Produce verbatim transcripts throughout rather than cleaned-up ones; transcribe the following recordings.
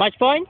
Match point.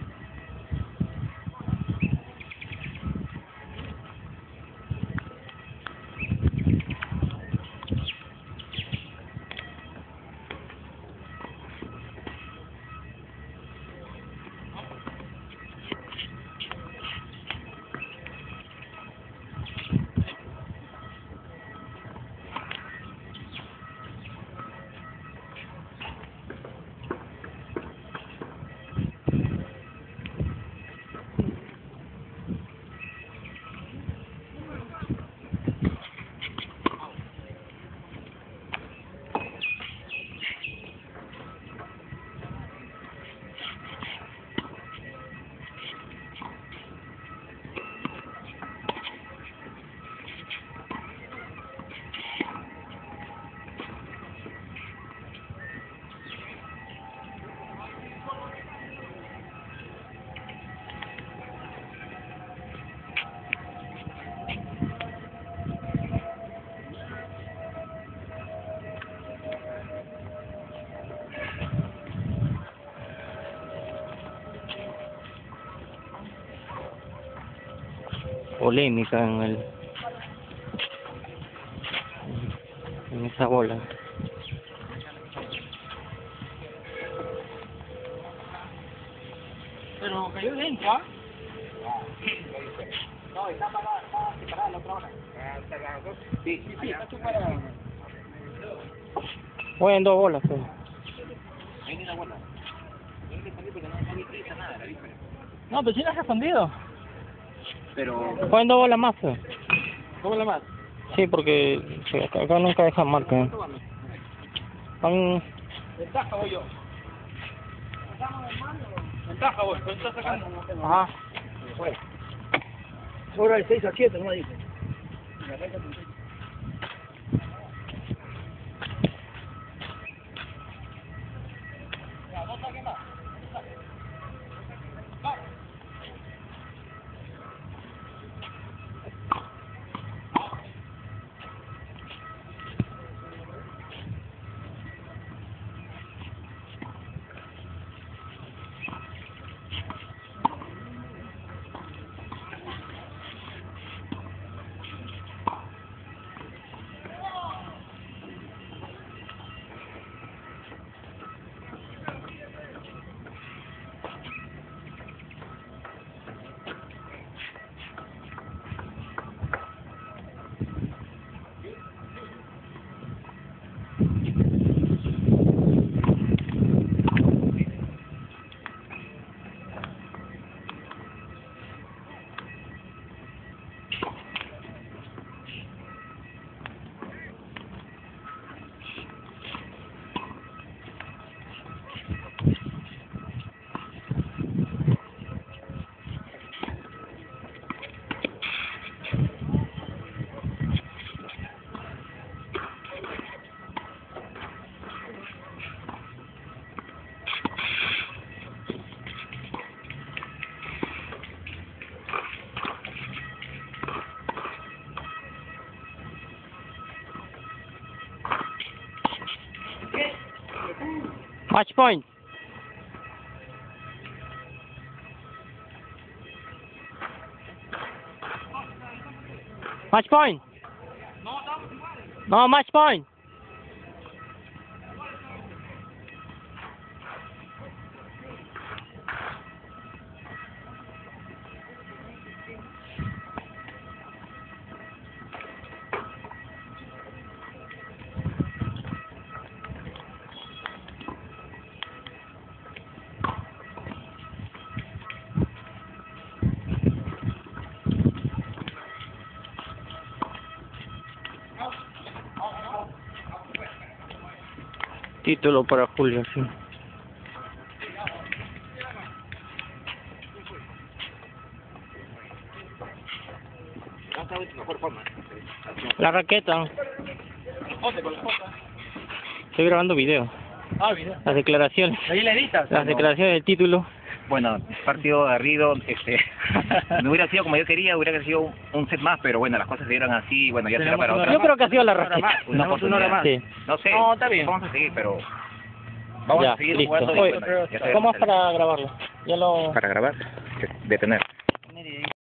Polémica en el en esa bola. Pero cayó dentro, ¿ah? No, está parada, está separada la otra hora. Sí, sí, sí, está separada. Juegan en dos bolas, pues. Ahí ni la bola. No le salió porque no no le nada, la viste. No, pero sí la has respondido. Pero... Juegan dos bolas más, pues. ¿Cómo la más? Sí, porque sí, acá, acá nunca dejan marca. ¿Eh? Van... Ventaja voy yo. Ventaja voy, pero estás sacando. Ajá. Ahora de seis a siete, no dice. Match point. Match point. No, match point. Título para Julio, sí. La raqueta. Estoy grabando video. Ah, video. Las declaraciones. Ahí la editas. Las declaraciones del título. Bueno, partido aguerrido, este, no hubiera sido como yo quería, hubiera sido un, un set más, pero bueno, las cosas se dieron así, bueno, ya será para otra. Yo creo que ha sido la raqueta. Una Tenemos una hora oportunidad. más. Sí. No sé, No, está bien. vamos a seguir, pero Vamos Ya, a seguir listo. jugando y Oye, bueno, ya sabemos ¿cómo es el- para grabarlo? Ya lo... para grabar, detener.